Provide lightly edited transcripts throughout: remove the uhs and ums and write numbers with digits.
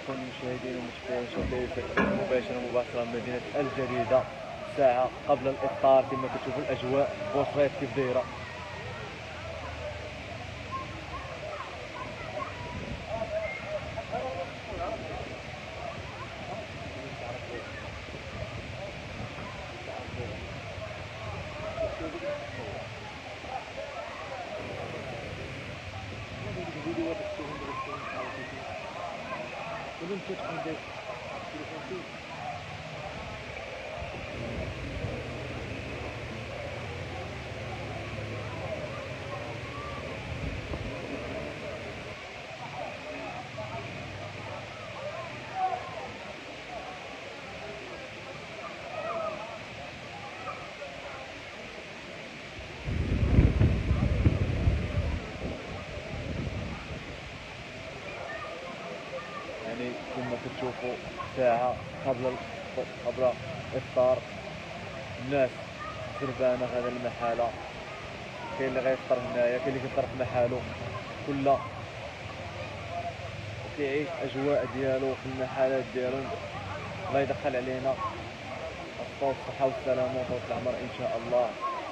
بكم مشاهدين ومتابعين شوف مباشرة مباشرة من مدينة الجديدة ساعة قبل الإفطار. كما كتشوفوا الأجواء بوصريت كيف دايرة. يعني كما كتشوفوا ساعة قبل الإفطار، الناس زربانة في هذا المحلة. كاين اللي غيفطر هنايا، كاين اللي كيفطر في محالو، كل كيعيش أجواء ديالو في المحلات ديالو. الله يدخل علينا الصحة والسلامة وطول العمر إن شاء الله.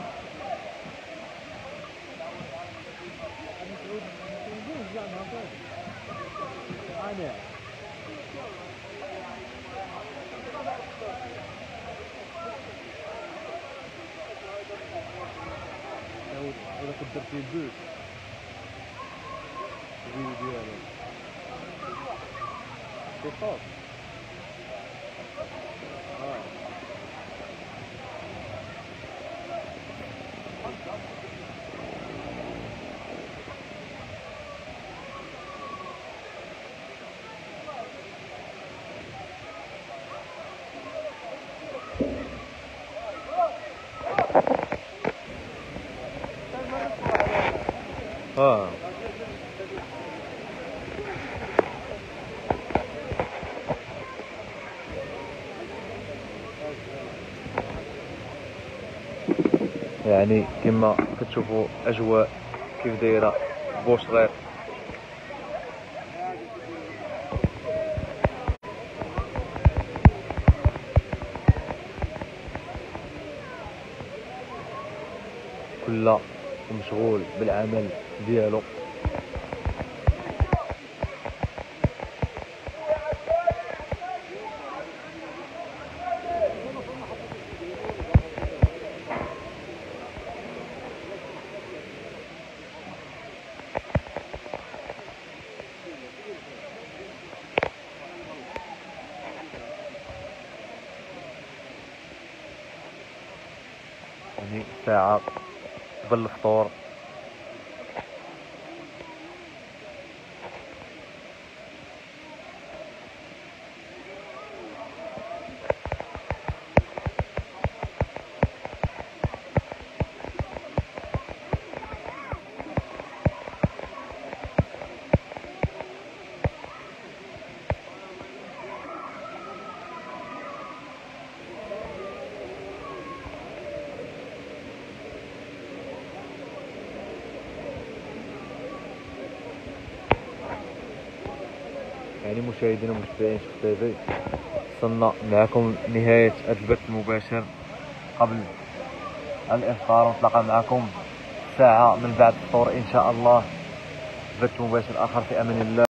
إذا كنت درتي البوت الفيديو ديالو كيفاش يعني كما كتشوفوا اجواء كيف دايره بوشريط. كل مشغول بالعمل ديالو. يعني ساعة قبل الفطور. يعني مشاهدينا ومتابعين شوف تيفي، وصلنا معكم نهاية هذا البث المباشر قبل الإفطار، ونتلاقى معكم ساعة من بعد الفطور إن شاء الله. بث مباشر آخر في أمان الله.